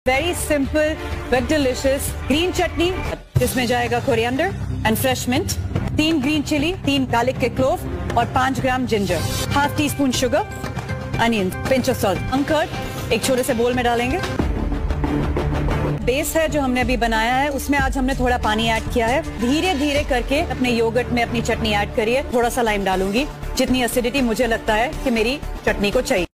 Very simple but delicious green chutney जिसमें जाएगा coriander and fresh mint, 3 green chilli, 3 garlic के clove और 5 gram ginger, half teaspoon sugar, onion, pinch of salt, अंकर्ड एक छोटे से बोल में डालेंगे। बेस है जो हमने अभी बनाया है उसमें आज हमने थोड़ा पानी ऐड किया है। धीरे धीरे करके अपने योगर्ट में अपनी चटनी ऐड करिए। थोड़ा सा लाइम डालूंगी जितनी एसिडिटी मुझे लगता है कि मेरी चटनी को चाहिए।